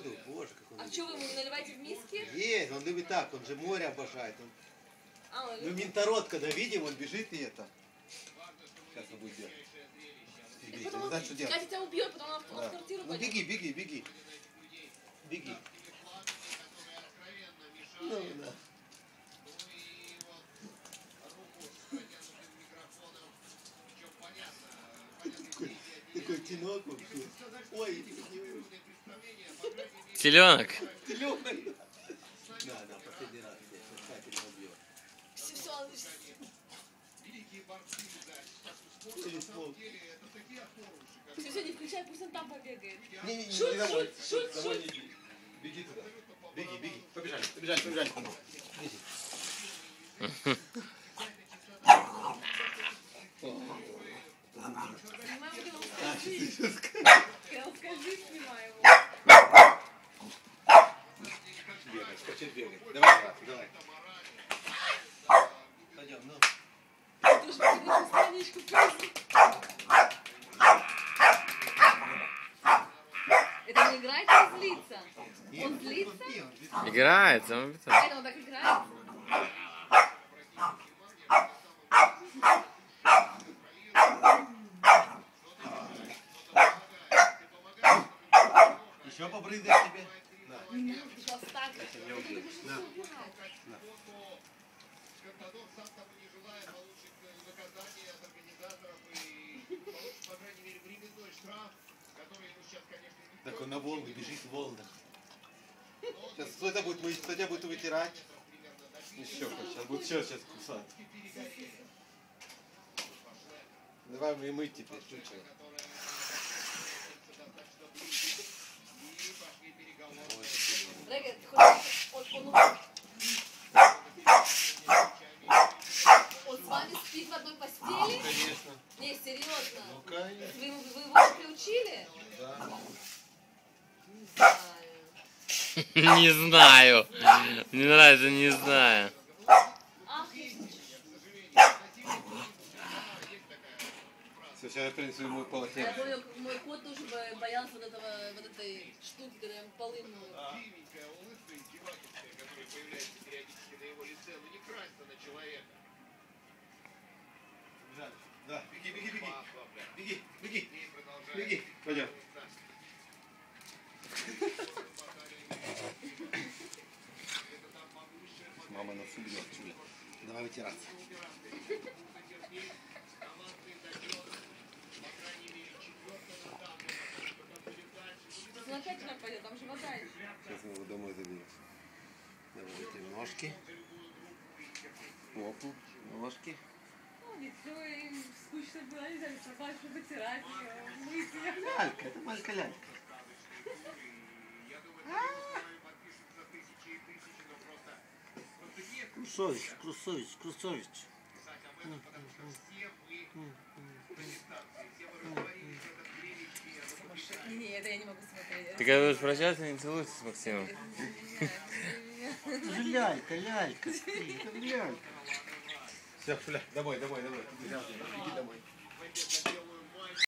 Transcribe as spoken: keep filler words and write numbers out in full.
воду. Боже, как он А любит. что, вы ему не наливаете в миски? Есть, он любит так, он же море обожает. Он... А, он Ну, любит. минтород, когда видим, он бежит и это. Сейчас он будет делать. И Не потом знаю, что делать. Катя тебя убьет, потом он Да. в квартиру Ну пойдет. беги, беги, беги. Беги. Ну да. Такой, такой тенок вообще. Ой, Теленок. теленок. Да, да, последний раз. Сейчас Катя не убьет. Все, все, Телефон. все, все, не включай, пусть он там побегает. Не, не, не, Шут, не домой. шут, шут, Домой шут. не иди. Беги туда. Беги, беги. Побежали, побежали, побежали. Беги. Снимай его, А, скажи. что ты сейчас Я скажи, снимай его. бегаешь, хочет бегать. Давай, давай. Пойдем, ну. Ты уж посмотри страничку просто. Это он играет или злится? Он злится? Играет, он Это он так играет? Еще побрызгай тебе. На. Не надо, пожалуйста, так. Сейчас меня убьет. На. На. Так он на волны бежит, в волнах. Сейчас кто это будет мыть, кто тебя будет вытирать? Еще, сейчас будет все сейчас кусать. Давай мы мыть теперь, чуть-чуть. Регги, ты хочешь, он, он, он с вами спит в одной постели? Конечно. Не, серьезно. Ну, конечно. Вы, вы его приучили? Да. Не знаю. Не знаю. Мне нравится, не знаю. Ах, я Все, сейчас я принесу ему Я полотенце. помню, мой кот тоже бо- боялся вот, этого, вот этой штуки, когда я ему полы мыла. Да, беги, беги, беги. Беги, беги. Беги. Пойдем. Мама нас убьет, чуля. Давай вытираться. Он опять туда пойдет, там же вода есть. Сейчас мы его домой заберем. Давай вытянем ножки. Попу, ножки. Ну, все, им скучно было, не знаю, собак, чтобы вытирать ее, мыть ее. Лялька, это маленькая лялька. Крусович, Крусович, Крусович. Не, это я не могу смотреть. Ты когда будешь прощаться, не целуйся с Максимом. Это же лялька, лялька. Это лялька. Все, Фуля, домой, домой, домой. Беги домой.